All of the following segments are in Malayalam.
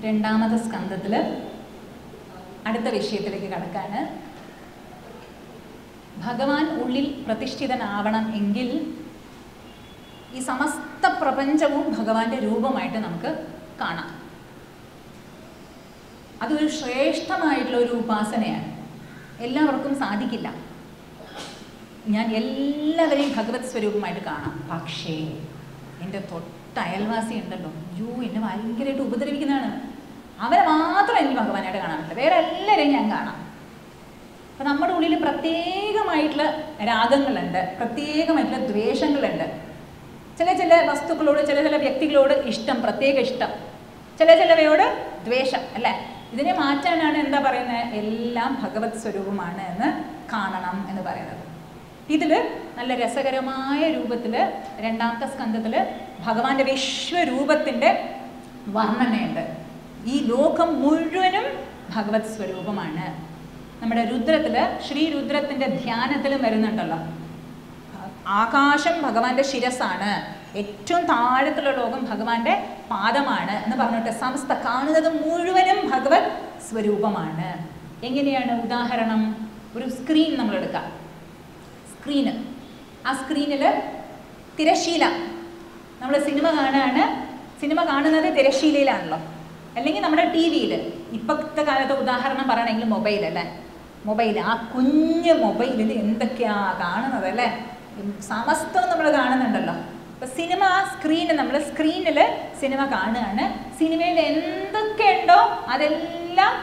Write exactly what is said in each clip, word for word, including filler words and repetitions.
രണ്ടാമത്തെ സ്കന്ധത്തിൽ അടുത്ത വിഷയത്തിലേക്ക് കടക്കാണ്. ഭഗവാൻ ഉള്ളിൽ പ്രതിഷ്ഠിതനാവണം എങ്കിൽ ഈ സമസ്ത പ്രപഞ്ചവും ഭഗവാന്റെ രൂപമായിട്ട് നമുക്ക് കാണാം. അതൊരു ശ്രേഷ്ഠമായിട്ടുള്ള ഒരു ഉപാസനയാണ്. എല്ലാവർക്കും സാധിക്കില്ല. ഞാൻ എല്ലാവരെയും ഭഗവത് സ്വരൂപമായിട്ട് കാണാം. പക്ഷേ എൻ്റെ തൊട്ട അയൽവാസി ഉണ്ടല്ലോ, യൂ എന്നെ ഭയങ്കരമായിട്ട് ഉപദ്രവിക്കുന്നതാണ്, അവരെ മാത്രം എനിക്ക് ഭഗവാനായിട്ട് കാണാൻ പറ്റില്ല, വേറെ എല്ലാവരെയും ഞാൻ കാണാം. അപ്പം നമ്മുടെ ഉള്ളിൽ പ്രത്യേകമായിട്ടുള്ള രാഗങ്ങളുണ്ട്, പ്രത്യേകമായിട്ടുള്ള ദ്വേഷങ്ങളുണ്ട്. ചില ചില വസ്തുക്കളോട്, ചില ചില വ്യക്തികളോട് ഇഷ്ടം, പ്രത്യേക ഇഷ്ടം, ചില ചിലവയോട് ദ്വേഷം, അല്ലേ? ഇതിനെ മാറ്റാനാണ് എന്താ പറയുന്നത്, എല്ലാം ഭഗവത് സ്വരൂപമാണ് എന്ന് കാണണം എന്ന് പറയുന്നത്. ഇതിൽ നല്ല രസകരമായ രൂപത്തിൽ രണ്ടാമത്തെ സ്കന്ധത്തിൽ ഭഗവാന്റെ വിശ്വരൂപത്തിൻ്റെ വർണ്ണനയുണ്ട്. ഈ ലോകം മുഴുവനും ഭഗവത് സ്വരൂപമാണ്. നമ്മുടെ രുദ്രത്തിൽ, ശ്രീരുദ്രത്തിൻ്റെ ധ്യാനത്തിലും വരുന്നുണ്ടല്ലോ, ആകാശം ഭഗവാന്റെ ശിരസാണ്, ഏറ്റവും താഴത്തുള്ള ലോകം ഭഗവാന്റെ പാദമാണ് എന്ന് പറഞ്ഞിട്ട് സമസ്ത കാണുന്നത് മുഴുവനും ഭഗവത് സ്വരൂപമാണ്. എങ്ങനെയാണ്? ഉദാഹരണം, ഒരു സ്ക്രീൻ നമ്മൾ എടുക്കാം. സ്ക്രീന്, ആ സ്ക്രീനിൽ തിരശ്ശീല, നമ്മൾ സിനിമ കാണുകയാണ്, സിനിമ കാണുന്നത് തിരശ്ശീലയിലാണല്ലോ, അല്ലെങ്കിൽ നമ്മുടെ ടി വിയിൽ. ഇപ്പോഴത്തെ കാലത്തെ ഉദാഹരണം പറയണമെങ്കിൽ മൊബൈൽ, അല്ലേ? മൊബൈൽ, ആ കുഞ്ഞ് മൊബൈലിൽ എന്തൊക്കെയാണ് കാണുന്നത്, അല്ലേ? സമസ്തം നമ്മൾ കാണുന്നുണ്ടല്ലോ. അപ്പോൾ സിനിമ, ആ സ്ക്രീന്, നമ്മൾ സ്ക്രീനിൽ സിനിമ കാണുകയാണ്. സിനിമയിൽ എന്തൊക്കെയുണ്ടോ അതെല്ലാം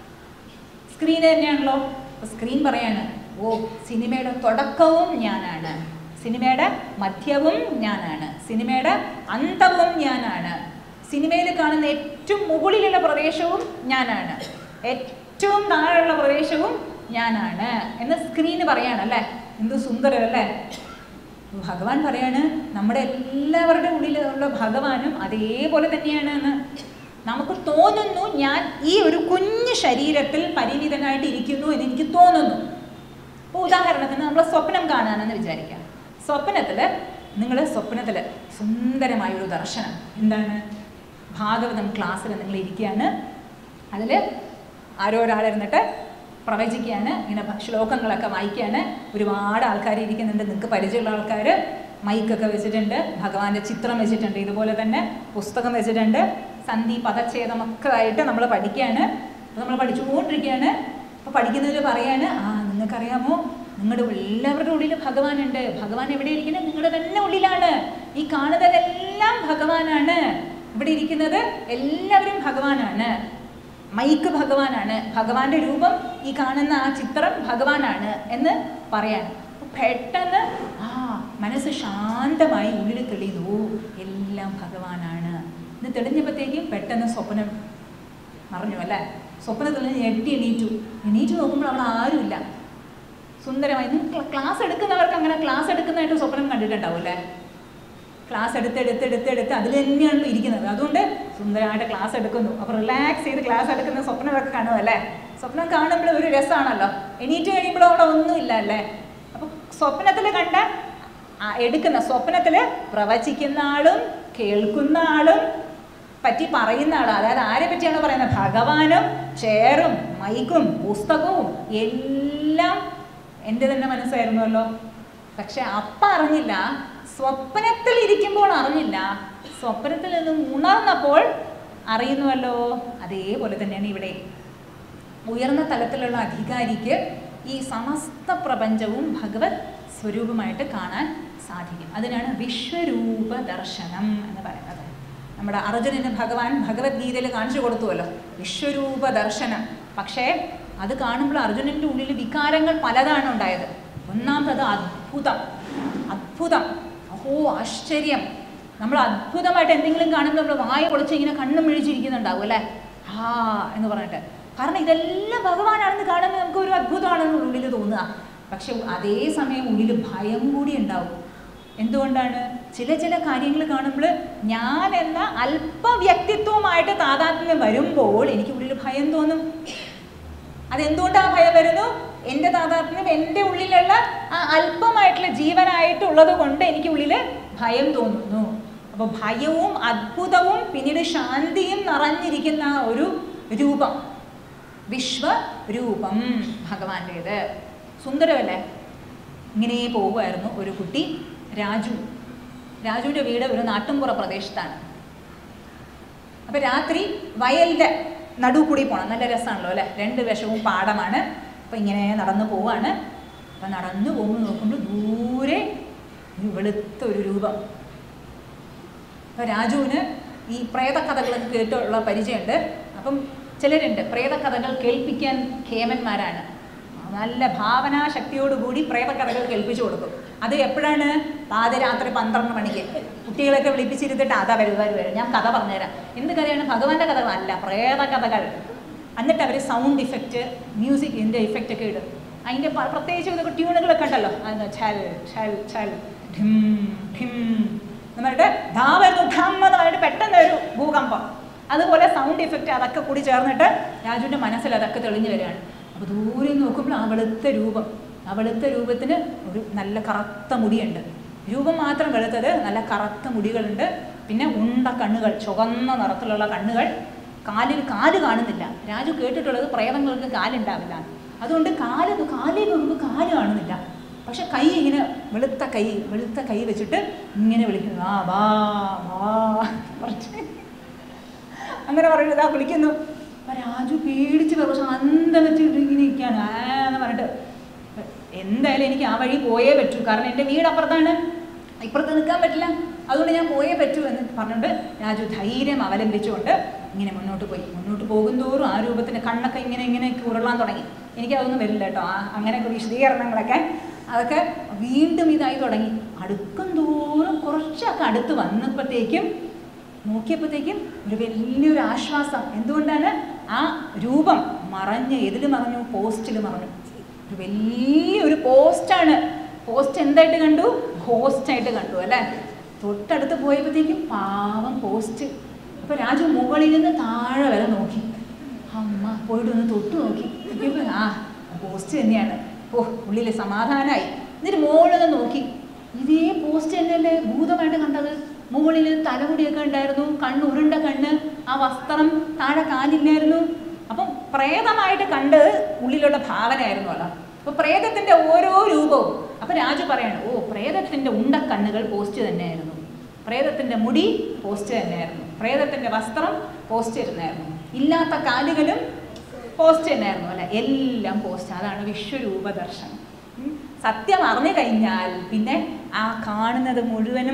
സ്ക്രീന് തന്നെയാണല്ലോ. അപ്പോൾ സ്ക്രീൻ പറയാണ്, ഓ സിനിമയുടെ തുടക്കവും ഞാനാണ്, സിനിമയുടെ മധ്യവും ഞാനാണ്, സിനിമയുടെ അന്തവും ഞാനാണ്, സിനിമയിൽ കാണുന്ന ഏറ്റവും മുകളിലുള്ള പ്രദേശവും ഞാനാണ്, ഏറ്റവും താഴെയുള്ള പ്രദേശവും ഞാനാണ് എന്ന് സ്ക്രീന് പറയാണല്ലേ. എന്ത് സുന്ദരമല്ലേ? ഭഗവാൻ പറയാണ്, നമ്മുടെ എല്ലാവരുടെ ഉള്ളിലുള്ള ഭഗവാനും അതേപോലെ തന്നെയാണ് എന്ന്. നമുക്ക് തോന്നുന്നു ഞാൻ ഈ ഒരു കുഞ്ഞു ശരീരത്തിൽ പരിമിതനായിട്ട് ഇരിക്കുന്നു എന്ന് എനിക്ക് തോന്നുന്നു. ഇപ്പോൾ ഉദാഹരണത്തിന് നമ്മൾ സ്വപ്നം കാണാനെന്ന് വിചാരിക്കാം. സ്വപ്നത്തിൽ, നിങ്ങൾ സ്വപ്നത്തിൽ സുന്ദരമായൊരു ദർശനം എന്താണ്? ഭാഗവതം ക്ലാസ്സിൽ നിങ്ങൾ ഇരിക്കുകയാണ്, അതിൽ ആരോ ഒരാളിരുന്നിട്ട് പ്രവചിക്കുകയാണ്, ഇങ്ങനെ ശ്ലോകങ്ങളൊക്കെ വായിക്കുകയാണ്. ഒരുപാട് ആൾക്കാർ ഇരിക്കുന്നുണ്ട്, നിങ്ങൾക്ക് പരിചയമുള്ള ആൾക്കാർ, മൈക്കൊക്കെ വെച്ചിട്ടുണ്ട്, ഭഗവാന്റെ ചിത്രം വെച്ചിട്ടുണ്ട്, ഇതുപോലെ തന്നെ പുസ്തകം വെച്ചിട്ടുണ്ട്, സന്ധി പദച്ഛേദമൊക്കെ ആയിട്ട് നമ്മൾ പഠിക്കുകയാണ്. അപ്പോൾ നമ്മൾ പഠിച്ചുകൊണ്ടിരിക്കുകയാണ്. അപ്പോൾ പഠിക്കുന്നതിൽ പറയാണ്, ആ നിങ്ങൾക്കറിയാമോ, നിങ്ങളുടെ എല്ലാവരുടെ ഉള്ളിൽ ഭഗവാനുണ്ട്. ഭഗവാൻ എവിടെ ഇരിക്കുന്നത്? നിങ്ങളുടെ തന്നെ ഉള്ളിലാണ്. ഈ കാണുന്നതെല്ലാം ഭഗവാനാണ്. ഇവിടെ ഇരിക്കുന്നത് എല്ലാവരും ഭഗവാനാണ്. മൈക്ക് ഭഗവാനാണ്, ഭഗവാന്റെ രൂപം, ഈ കാണുന്ന ആ ചിത്രം ഭഗവാനാണ് എന്ന് പറയാൻ പെട്ടെന്ന് ആ മനസ്സ് ശാന്തമായി ഉള്ളിൽ തെളിയുന്നു, എല്ലാം ഭഗവാനാണ് എന്ന് തെളിഞ്ഞപ്പോഴത്തേക്കും പെട്ടെന്ന് സ്വപ്നം മറഞ്ഞു, അല്ലേ? സ്വപ്നത്തിൽ ഞെട്ടി എണീറ്റു. എണീറ്റ് നോക്കുമ്പോൾ അവിടെ ആരുമില്ല. സുന്ദരമായി. ക്ലാസ് എടുക്കുന്നവർക്ക് അങ്ങനെ ക്ലാസ് എടുക്കുന്നതായിട്ട് സ്വപ്നം കണ്ടിട്ടുണ്ടാവും, അല്ലേ? ക്ലാസ് എടുത്ത് എടുത്ത് എടുത്ത് എടുത്ത് അതിൽ തന്നെയാണല്ലോ ഇരിക്കുന്നത്. അതുകൊണ്ട് സുന്ദരമായിട്ട് ക്ലാസ് എടുക്കുന്നു. അപ്പോൾ റിലാക്സ് ചെയ്ത് ക്ലാസ് എടുക്കുന്ന സ്വപ്നമൊക്കെ കാണും, അല്ലേ? സ്വപ്നം കാണുമ്പോൾ ഒരു രസമാണല്ലോ. എണീറ്റ് കഴിയുമ്പോഴും അവിടെ ഒന്നുമില്ല, അല്ലേ? അപ്പോൾ സ്വപ്നത്തിൽ കണ്ട എടുക്കുന്ന, സ്വപ്നത്തിൽ പ്രവചിക്കുന്ന ആളും കേൾക്കുന്ന ആളും പറ്റി പറയുന്ന ആളും, അതായത് ആരെ പറ്റിയാണ് പറയുന്നത്? ഭഗവാനും ചെയറും മൈക്കും പുസ്തകവും എല്ലാം എൻ്റെ തന്നെ മനസ്സായിരുന്നല്ലോ. പക്ഷെ അപ്പം അറിഞ്ഞില്ല, സ്വപ്നത്തിൽ ഇരിക്കുമ്പോൾ അറിഞ്ഞില്ല, സ്വപ്നത്തിൽ നിന്നും ഉണർന്നപ്പോൾ അറിയുന്നുവല്ലോ. അതേപോലെ തന്നെയാണ് ഇവിടെ. ഉയർന്ന തലത്തിലുള്ള അധികാരിക്ക് ഈ സമസ്ത പ്രപഞ്ചവും ഭഗവത് സ്വരൂപമായിട്ട് കാണാൻ സാധിക്കും. അതിനാണ് വിശ്വരൂപ ദർശനം എന്ന് പറയുന്നത്. നമ്മുടെ അർജുനന് ഭഗവാൻ ഭഗവത്ഗീതയിൽ കാണിച്ചു കൊടുത്തുവല്ലോ വിശ്വരൂപ ദർശനം. പക്ഷേ അത് കാണുമ്പോൾ അർജുനൻ്റെ ഉള്ളിൽ വികാരങ്ങൾ പലതാണ് ഉണ്ടായത്. ഒന്നാമത് അത്ഭുതം, അത്ഭുതം, ഓ ആശ്ചര്യം. നമ്മൾ അത്ഭുതമായിട്ട് എന്തെങ്കിലും കാണുമ്പോൾ നമ്മൾ വായ പൊളിച്ച് ഇങ്ങനെ കണ്ണും മിഴിച്ചിരിക്കുന്നുണ്ടാവും, അല്ലേ? ആ എന്ന് പറഞ്ഞിട്ട്. കാരണം ഇതെല്ലാം ഭഗവാനാണെന്ന് കാണുമ്പോൾ നമുക്ക് ഒരു അത്ഭുതമാണെന്ന് ഉള്ളിൽ തോന്നുക. പക്ഷെ അതേ സമയം ഉള്ളിൽ ഭയം കൂടി ഉണ്ടാവും. എന്തുകൊണ്ടാണ്? ചില ചില കാര്യങ്ങൾ കാണുമ്പോൾ ഞാൻ എന്ന അല്പ വ്യക്തിത്വമായിട്ട് താതാത്മ്യം വരുമ്പോൾ എനിക്ക് ഉള്ളിൽ ഭയം തോന്നും. അതെന്തുകൊണ്ടാണ് ഭയം വരുന്നു? എൻ്റെ താതാത്മ്യം എൻ്റെ ഉള്ളിലുള്ള ആ അല്പമായിട്ടുള്ള ജീവനായിട്ടുള്ളത് കൊണ്ട് എനിക്ക് ഉള്ളിൽ ഭയം തോന്നുന്നു. അപ്പോൾ ഭയവും അത്ഭുതവും പിന്നീട് ശാന്തിയും നിറഞ്ഞിരിക്കുന്ന ഒരു രൂപം, വിശ്വരൂപം ഭഗവാന്റേത്. സുന്ദരമല്ലേ? ഇങ്ങനെ പോകുമായിരുന്നു ഒരു കുട്ടി, രാജു. രാജുവിൻ്റെ വീട് ഒരു നാട്ടുംപുറ പ്രദേശത്താണ്. അപ്പം രാത്രി വയലിൻ്റെ നടുവ് കൂടി പോകണം, നല്ല രസമാണല്ലോ അല്ലേ, രണ്ട് വശവും പാടമാണ്. അപ്പം ഇങ്ങനെ നടന്നു പോവാണ്. അപ്പം നടന്നു പോകുമ്പോൾ നോക്കുമ്പോൾ ദൂരെ വെളുത്ത ഒരു രൂപം. അപ്പം രാജുവിന് ഈ പ്രേതകഥകളൊക്കെ കേട്ടുള്ള പരിചയമുണ്ട്. അപ്പം ചിലരുണ്ട് പ്രേതകഥകൾ കേൾപ്പിക്കാൻ കേമന്മാരാണ്, നല്ല ഭാവനാശക്തിയോടുകൂടി പ്രേതകഥകൾ കേൾപ്പിച്ചു കൊടുക്കും. അത് എപ്പോഴാണ്? പാതിരാത്രി പന്ത്രണ്ട് മണിക്ക് കുട്ടികളൊക്കെ വിളിപ്പിച്ചിരുന്നിട്ട് അതാ വരുവാർ വരും, ഞാൻ കഥ പറഞ്ഞുതരാം. എന്ത് കഥയാണ്? ഭഗവാന്റെ കഥകളല്ല, പ്രേതകഥകൾ. എന്നിട്ട് അവർ സൗണ്ട് ഇഫക്റ്റ്, മ്യൂസിക് ഇതിൻ്റെ ഇഫക്റ്റ് ഒക്കെ ഇടും. അതിൻ്റെ പ്രത്യേകിച്ച് ഇതൊക്കെ ട്യൂണുകളൊക്കെ ഉണ്ടല്ലോ, അതിന് ഛൽ ഛൽ ഛൽ ഠിം ഠിം എന്നിട്ട് ധാ വരുന്നു ഠം എന്ന് പറഞ്ഞിട്ട് പെട്ടെന്ന് ഒരു ഭൂകമ്പം, അതുപോലെ സൗണ്ട് ഇഫക്റ്റ് അതൊക്കെ കൂടി ചേർന്നിട്ട് രാജുവിൻ്റെ മനസ്സിൽ അതൊക്കെ തെളിഞ്ഞു വരികയാണ്. അപ്പോൾ ദൂരെ നോക്കുമ്പോൾ ആ വെളുത്ത രൂപം, ആ വെളുത്ത രൂപത്തിന് ഒരു നല്ല കറുത്ത മുടിയുണ്ട്. രൂപം മാത്രം വെളുത്തത്, നല്ല കറുത്ത മുടികളുണ്ട്. പിന്നെ ഉണ്ട കണ്ണുകൾ, ചുവന്ന നിറത്തിലുള്ള കണ്ണുകൾ. കാലിൽ കാല് കാണുന്നില്ല. രാജു കേട്ടിട്ടുള്ളത് പ്രേതങ്ങൾക്ക് കാലുണ്ടാവില്ല, അതുകൊണ്ട് കാല് കാലിൽ നോക്കുമ്പോൾ കാല് കാണുന്നില്ല. പക്ഷെ കൈ ഇങ്ങനെ വെളുത്ത കൈ വെളുത്ത കൈ വെച്ചിട്ട് ഇങ്ങനെ വിളിക്കുന്നു, ആ വാ വാ കുറച്ച് അങ്ങനെ പറയുന്നത്, ആ വിളിക്കുന്നു. അപ്പം രാജു പേടിച്ച് പക്ഷെ അന്തം വെച്ചിട്ട് ഇങ്ങനെ ഇരിക്കുകയാണ്. ആ എന്ന് പറഞ്ഞിട്ട് എന്തായാലും എനിക്ക് ആ വഴി പോയേ പറ്റൂ, കാരണം എൻ്റെ വീട് അപ്പുറത്താണ്, ഇപ്പുറത്ത് നിൽക്കാൻ പറ്റില്ല, അതുകൊണ്ട് ഞാൻ പോയേ പറ്റൂ എന്ന് പറഞ്ഞുകൊണ്ട് രാജു ധൈര്യം അവലംബിച്ചുകൊണ്ട് ഇങ്ങനെ മുന്നോട്ട് പോയി. മുന്നോട്ട് പോകും തോറും ആ രൂപത്തിൻ്റെ കണ്ണൊക്കെ ഇങ്ങനെ ഇങ്ങനെ ഉരുളാൻ തുടങ്ങി. എനിക്കതൊന്നും വരില്ല കേട്ടോ, ആ അങ്ങനെയൊക്കെ വിശദീകരണങ്ങളൊക്കെ അതൊക്കെ വീണ്ടും ഇതായി തുടങ്ങി. അടുക്കും തോറും കുറച്ചൊക്കെ അടുത്ത് വന്നപ്പോഴത്തേക്കും നോക്കിയപ്പോഴത്തേക്കും ഒരു വലിയൊരു ആശ്വാസം. എന്തുകൊണ്ടാണ്? ആ രൂപം മറഞ്ഞ് എതിൽ മറഞ്ഞു? പോസ്റ്റിൽ മറഞ്ഞു. ഒരു വലിയൊരു പോസ്റ്റാണ്. പോസ്റ്റ് എന്തായിട്ട് കണ്ടു? ഹോസ്റ്റായിട്ട് കണ്ടു അല്ലേ? തൊട്ടടുത്ത് പോയപ്പോഴത്തേക്കും പാവം പോസ്റ്റ്. അപ്പോൾ രാജു മുകളിൽ നിന്ന് താഴെ വരെ നോക്കി. അമ്മ പോയിട്ട് ഒന്ന് തൊട്ട് നോക്കി. ആ പോസ്റ്റ് തന്നെയാണ്. ഓ ഉള്ളിൽ സമാധാനമായി. എന്നിട്ട് മുകളിൽ നോക്കി, ഇതേ പോസ്റ്റ് തന്നെയല്ലേ ഭൂതമായിട്ട് കണ്ടത്? മുകളിൽ തലമുടിയൊക്കെ ഉണ്ടായിരുന്നു, കണ്ണ് ഉരുണ്ട കണ്ണ്, ആ വസ്ത്രം, താഴെ കാലില്ലായിരുന്നു. അപ്പം പ്രേതമായിട്ട് കണ്ട് ഉള്ളിലുള്ള ഭാവനയായിരുന്നു അല്ല. അപ്പോൾ പ്രേതത്തിൻ്റെ ഓരോ രൂപവും. അപ്പം രാജു പറയാണ്, ഓ പ്രേതത്തിൻ്റെ ഉണ്ടക്കണ്ണുകൾ പോസ്റ്റ് തന്നെയായിരുന്നു, പ്രേതത്തിൻ്റെ മുടി പോസ്റ്റ് തന്നെയായിരുന്നു, പ്രേതത്തിൻ്റെ വസ്ത്രം പോസ്റ്റ് തന്നെയായിരുന്നു, ഇല്ലാത്ത കാലുകളും പോസ്റ്റ് തന്നെയായിരുന്നു അല്ലെ, എല്ലാം പോസ്റ്റ്. അതാണ് വിശ്വരൂപ ദർശനം. സത്യം അറിഞ്ഞു കഴിഞ്ഞാൽ പിന്നെ ആ കാണുന്നത് മുഴുവനും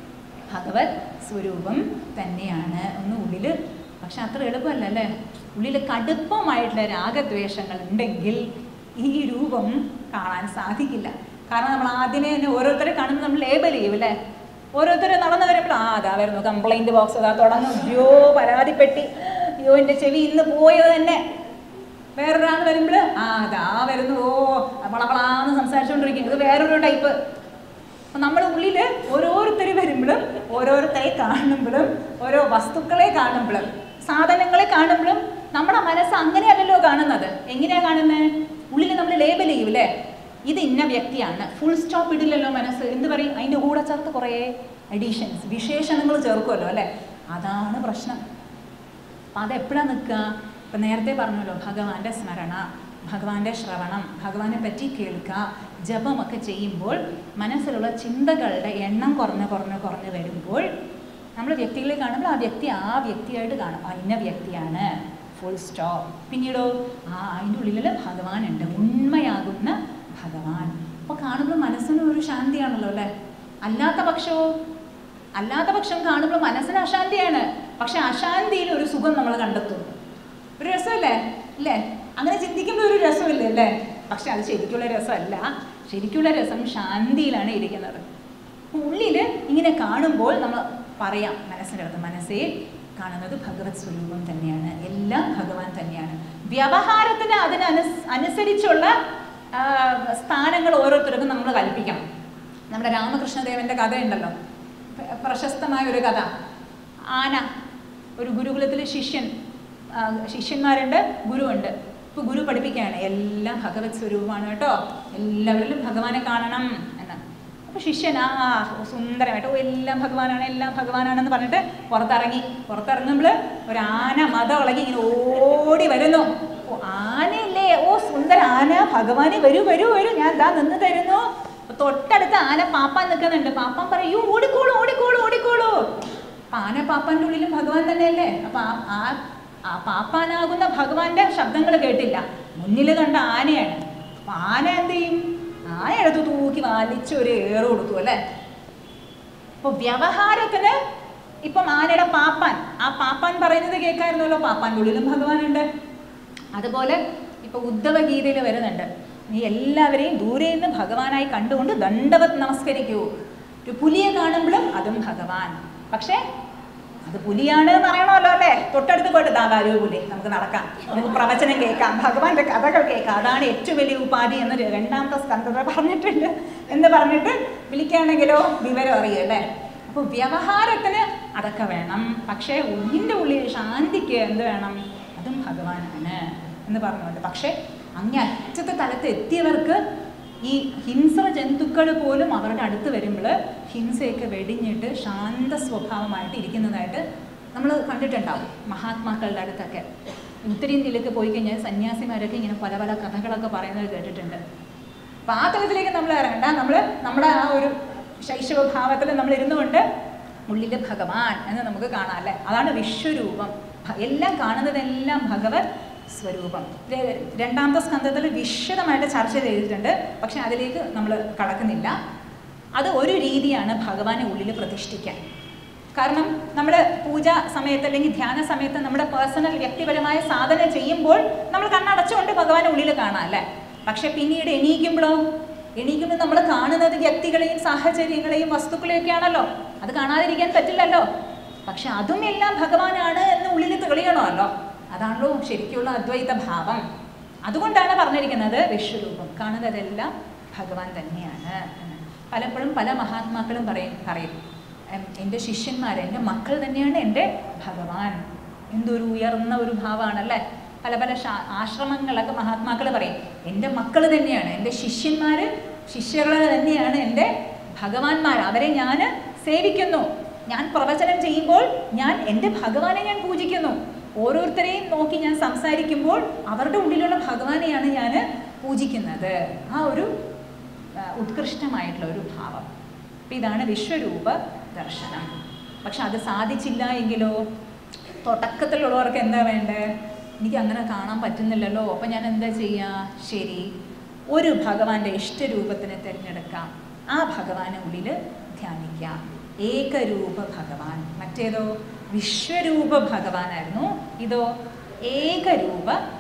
ഭഗവത് സ്വരൂപം തന്നെയാണ്. ഒന്ന് ഉള്ളിൽ, പക്ഷെ അത്ര എളുപ്പമല്ല അല്ലേ? ഉള്ളിൽ കടുപ്പമായിട്ടുള്ള രാഗദ്വേഷങ്ങൾ ഉണ്ടെങ്കിൽ ഈ രൂപം കാണാൻ സാധിക്കില്ല. കാരണം നമ്മൾ ആദ്യമേ തന്നെ ഓരോരുത്തരെ കാണുമ്പോൾ നമ്മൾ ലേബൽ ചെയ്യും അല്ലേ? ഓരോരുത്തരെ നടന്നു വരുമ്പോൾ ആ അതാ വരുന്നു കംപ്ലൈൻറ്റ് ബോക്സ്, അതാ തുടങ്ങും, അയ്യോ പരാതിപ്പെട്ടി, അയ്യോ എൻ്റെ ചെവി ഇന്ന് പോയത് തന്നെ. വേറൊരാൾ വരുമ്പോൾ ആ അതാ വരുന്നു, ഓ വളവളാന്ന് സംസാരിച്ചുകൊണ്ടിരിക്കും, ഇത് വേറൊരു ടൈപ്പ്. അപ്പം നമ്മൾ ഉള്ളിൽ ഓരോരുത്തർ വരുമ്പോഴും ഓരോരുത്തരെ കാണുമ്പോഴും ഓരോ വസ്തുക്കളെ കാണുമ്പോഴും സാധനങ്ങളെ കാണുമ്പോഴും നമ്മുടെ മനസ്സ് അങ്ങനെയല്ലല്ലോ കാണുന്നത്. എങ്ങനെയാണ് കാണുന്നത്? ഉള്ളിൽ നമ്മൾ ലേബൽ ചെയ്യും അല്ലേ? ഇത് ഇന്ന വ്യക്തിയാണ്, ഫുൾ സ്റ്റോപ്പ് ഇടില്ലല്ലോ മനസ്സ്. എന്ത് പറയും? അതിൻ്റെ കൂടെ ചേർത്ത് കുറേ അഡീഷൻസ്, വിശേഷണങ്ങൾ ചേർക്കുമല്ലോ അല്ലേ? അതാണ് പ്രശ്നം. അപ്പം അതെപ്പോഴാണ് നിൽക്കുക? ഇപ്പം നേരത്തെ പറഞ്ഞല്ലോ, ഭഗവാന്റെ സ്മരണ, ഭഗവാന്റെ ശ്രവണം, ഭഗവാനെ പറ്റി കേൾക്കുക, ജപമൊക്കെ ചെയ്യുമ്പോൾ മനസ്സിലുള്ള ചിന്തകളുടെ എണ്ണം കുറഞ്ഞ് കുറഞ്ഞ് കുറഞ്ഞ് വരുമ്പോൾ നമ്മൾ വ്യക്തികളെ കാണുമ്പോൾ ആ വ്യക്തി ആ വ്യക്തിയായിട്ട് കാണും, ആ ഇന്ന വ്യക്തിയാണ്, ഫുൾ സ്റ്റോപ്പ്. പിന്നീടോ ആ അതിൻ്റെ ഉള്ളിൽ ഭഗവാനുണ്ട്, ഉണ്മയാകുന്ന ഭഗവാൻ. അപ്പോൾ കാണുമ്പോൾ മനസ്സിന് ഒരു ശാന്തിയാണല്ലോ അല്ലേ? അല്ലാത്ത പക്ഷമോ? അല്ലാത്ത പക്ഷം കാണുമ്പോൾ മനസ്സിന് അശാന്തിയാണ്, പക്ഷെ അശാന്തിയിൽ ഒരു സുഖം നമ്മൾ കണ്ടെത്തുന്നു. ഒരു രസമല്ലേ അല്ലേ? അങ്ങനെ ചിന്തിക്കുമ്പോൾ ഒരു രസമില്ലേ അല്ലേ? പക്ഷെ അത് ശരിക്കുള്ള രസമല്ല. ശരിക്കുള്ള രസം ശാന്തിയിലാണ് ഇരിക്കുന്നത്. ഉള്ളിൽ ഇങ്ങനെ കാണുമ്പോൾ നമ്മൾ പറയാം മനസ്സിൻ്റെ അടുത്ത്, മനസ്സേ കാണുന്നത് ഭഗവത് സ്വരൂപം തന്നെയാണ്, എല്ലാം ഭഗവാൻ തന്നെയാണ്. വ്യവഹാരത്തിന് അതിനനു അനുസരിച്ചുള്ള സ്ഥാനങ്ങൾ ഓരോരുത്തർക്കും നമ്മൾ കൽപ്പിക്കണം. നമ്മുടെ രാമകൃഷ്ണദേവൻ്റെ കഥയുണ്ടല്ലോ, പ്രശസ്തമായ ഒരു കഥ. ആന, ഒരു ഗുരുകുലത്തിൽ ശിഷ്യൻ, ശിഷ്യന്മാരുണ്ട്, ഗുരുവുണ്ട്. ഇപ്പോൾ ഗുരു പഠിപ്പിക്കുകയാണ് എല്ലാം ഭഗവത് സ്വരൂപമാണ് കേട്ടോ, എല്ലാവരിലും ഭഗവാനെ കാണണം എന്ന്. അപ്പോൾ ശിഷ്യൻ ആ സുന്ദരമായിട്ട് ഓ എല്ലാം ഭഗവാനാണ് എല്ലാം ഭഗവാനാണെന്ന് പറഞ്ഞിട്ട് പുറത്തിറങ്ങി. പുറത്തിറങ്ങുമ്പോൾ ഒരു ആന മതം ഇളകി ഇങ്ങനെ ഓടി വരുന്നു. ഓ ആനയല്ലേ, ഓ സുന്ദര ആന, ഭഗവാനെ വരൂ വരൂ വരൂ, ഞാൻ ഇതാ നിന്ന് തരുന്നു. തൊട്ടടുത്ത് ആന പാപ്പാൻ നിൽക്കുന്നുണ്ട്. പാപ്പാൻ പറയൂ ഓടിക്കോളൂ ഓടിക്കോളൂ ഓടിക്കോളൂ. അപ്പം ആന പാപ്പാൻ്റെ ഉള്ളിലും ഭഗവാൻ തന്നെയല്ലേ. അപ്പം ആ ആ പാപ്പാനാകുന്ന ഭഗവാന്റെ ശബ്ദങ്ങൾ കേട്ടില്ല, മുന്നിൽ കണ്ട ആനയാണ്. അപ്പം ആന എന്ത് ചെയ്യും? ആന എടുത്ത് തൂക്കി വലിച്ച് ഒരു ഏറ് കൊടുത്തു അല്ലേ. അപ്പോൾ വ്യവഹാരത്തിന് ഇപ്പം ആനയുടെ പാപ്പാൻ, ആ പാപ്പാൻ പറയുന്നത് കേൾക്കായിരുന്നല്ലോ, പാപ്പാൻ്റെ ഉള്ളിലും ഭഗവാനുണ്ട്. അതുപോലെ ഇപ്പൊ ഉദ്ധവ ഗീതയിൽ വരുന്നുണ്ട്, നീ എല്ലാവരെയും ദൂരെ നിന്ന് ഭഗവാനായി കണ്ടുകൊണ്ട് ദണ്ഡവത് നമസ്കരിക്കൂ. ഒരു പുലിയെ കാണുമ്പോഴും അതും ഭഗവാൻ. പക്ഷേ അത് പുലിയാണ് എന്ന് അറിയണമല്ലോ അല്ലേ. തൊട്ടടുത്ത് പോയിട്ട് ദാവാരൂ പുലി, നമുക്ക് നടക്കാം, നമുക്ക് പ്രവചനം കേൾക്കാം, ഭഗവാന്റെ കഥകൾ കേൾക്കാം, അതാണ് ഏറ്റവും വലിയ ഉപാധി എന്ന് രണ്ടാമത്തെ സ്കന്ധത്തിൽ പറഞ്ഞിട്ടുണ്ട് എന്ന് പറഞ്ഞിട്ട് വിളിക്കുകയാണെങ്കിലോ വിവരം അറിയല്ലേ. അപ്പോൾ വ്യവഹാരത്തിന് അതൊക്കെ വേണം. പക്ഷേ ഉള്ളിൻ്റെ ഉള്ളിൽ ശാന്തിക്ക് എന്ത് വേണം? അതും ഭഗവാനാണ് എന്ന് പറഞ്ഞുകൊണ്ട്. പക്ഷേ അങ്ങേ അറ്റത്തെ തലത്ത് എത്തിയവർക്ക് ഈ ഹിംസ്ര ജന്തുക്കൾ പോലും അവരുടെ അടുത്ത് വരുമ്പോൾ ഹിംസയൊക്കെ വെടിഞ്ഞിട്ട് ശാന്ത സ്വഭാവമായിട്ട് ഇരിക്കുന്നതായിട്ട് നമ്മൾ കണ്ടിട്ടുണ്ടാവും മഹാത്മാക്കളുടെ അടുത്തൊക്കെ. ഉത്തരേന്ത്യയിലേക്ക് പോയി കഴിഞ്ഞാൽ സന്യാസിമാരൊക്കെ ഇങ്ങനെ പല പല കഥകളൊക്കെ പറയുന്നത് കേട്ടിട്ടുണ്ട്. അപ്പം ആ തലത്തിലേക്ക് നമ്മൾ ഇറങ്ങണ്ട. നമ്മൾ നമ്മുടെ ആ ഒരു ശൈശവഭാവത്തിൽ നമ്മൾ ഇരുന്നുകൊണ്ട് ഉള്ളിൽ ഭഗവാൻ എന്ന് നമുക്ക് കാണാം അല്ലേ. അതാണ് വിശ്വരൂപം. എല്ലാം കാണുന്നതെല്ലാം ഭഗവത് സ്വരൂപം. രണ്ടാമത്തെ സ്കന്ധത്തിൽ വിശദമായിട്ട് ചർച്ച ചെയ്തിട്ടുണ്ട്, പക്ഷെ അതിലേക്ക് നമ്മൾ കടക്കുന്നില്ല. അത് ഒരു രീതിയാണ് ഭഗവാനെ ഉള്ളിൽ പ്രതിഷ്ഠിക്കാൻ. കാരണം നമ്മൾ പൂജ സമയത്ത് അല്ലെങ്കിൽ ധ്യാന സമയത്ത് നമ്മുടെ പേഴ്സണൽ വ്യക്തിപരമായ സാധന ചെയ്യുമ്പോൾ നമ്മൾ കണ്ണടച്ചുകൊണ്ട് ഭഗവാനെ ഉള്ളിൽ കാണാം അല്ലേ. പക്ഷെ പിന്നീട് എണീക്കുമ്പോഴോ എണീക്കുമ്പോൾ നമ്മൾ കാണുന്നത് വ്യക്തികളെയും സാഹചര്യങ്ങളെയും വസ്തുക്കളെയൊക്കെ ആണല്ലോ. അത് കാണാതിരിക്കാൻ പറ്റില്ലല്ലോ. പക്ഷെ അതും എല്ലാം ഭഗവാനാണ് എന്ന് ഉള്ളിൽ തെളിയണമല്ലോ. അതാണല്ലോ ശരിക്കുള്ള അദ്വൈത ഭാവം. അതുകൊണ്ടാണ് പറഞ്ഞിരിക്കുന്നത് വിശ്വരൂപം, കാണുന്നതെല്ലാം ഭഗവാൻ തന്നെയാണ്. പലപ്പോഴും പല മഹാത്മാക്കളും പറയും പറയും എൻ്റെ ശിഷ്യന്മാർ, എൻ്റെ മക്കൾ തന്നെയാണ് എൻ്റെ ഭഗവാൻ. എന്തൊരു ഉയർന്ന ഒരു ഭാവമാണല്ലേ. പല പല ആശ്രമങ്ങളൊക്കെ മഹാത്മാക്കൾ പറയും എൻ്റെ മക്കൾ തന്നെയാണ്, എൻ്റെ ശിഷ്യന്മാർ ശിഷ്യകൾ തന്നെയാണ് എൻ്റെ ഭഗവാന്മാർ, അവരെ ഞാൻ സേവിക്കുന്നു. ഞാൻ പ്രവചനം ചെയ്യുമ്പോൾ ഞാൻ എൻ്റെ ഭഗവാനെ ഞാൻ പൂജിക്കുന്നു. ഓരോരുത്തരെയും നോക്കി ഞാൻ സംസാരിക്കുമ്പോൾ അവരുടെ ഉള്ളിലുള്ള ഭഗവാനെയാണ് ഞാൻ പൂജിക്കുന്നത്. ആ ഒരു ഉത്കൃഷ്ടമായിട്ടുള്ള ഒരു ഭാവം. അപ്പം ഇതാണ് വിശ്വരൂപ ദർശനം. പക്ഷെ അത് സാധിച്ചില്ല എങ്കിലോ തുടക്കത്തിലുള്ളവർക്ക് എന്താ വേണ്ടേ? എനിക്ക് അങ്ങനെ കാണാൻ പറ്റുന്നില്ലല്ലോ, അപ്പം ഞാൻ എന്താ ചെയ്യുക? ശരി, ഒരു ഭഗവാന്റെ ഇഷ്ടരൂപത്തിനെ തിരഞ്ഞെടുക്കാം, ആ ഭഗവാനെ ഉള്ളിൽ ധ്യാനിക്കാം. ഏകരൂപ ഭഗവാൻ. മറ്റേതോ വിശ്വരൂപ ഭഗവാനായിരുന്നു, ഇതോ ഏകരൂപ